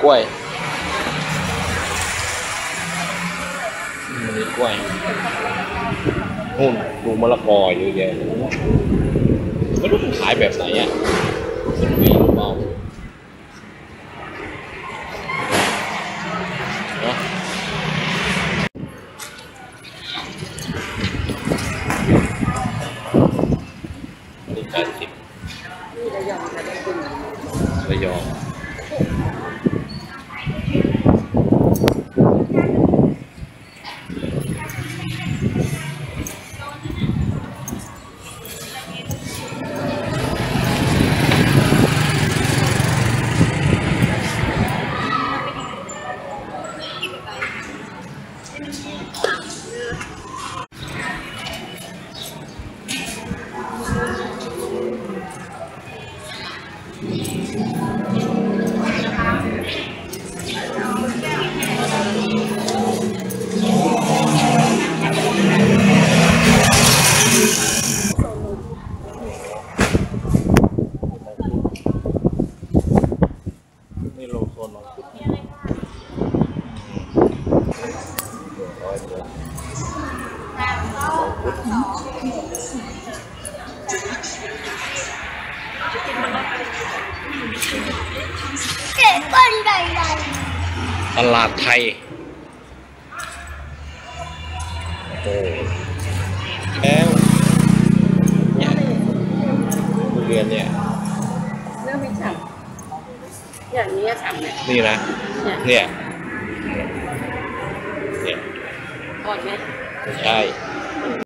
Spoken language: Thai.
กล้วยมีกล้วยนู่นดูมะละกอเยอะแยะไม่รู้มันขายแบบไหนอ่ะมันมีหรือเปล่าเนาะนี่80ระยอง นี่โลโซนมังคุดตลาดไทยโอ้แล้วเนี่ยทุเรียนเนี่ยเริ่มไม่ฉ่ำอย่างนี้ฉ่ำเนี่ยนี่นะเนี่ยอ่อนไหมไม่ใช่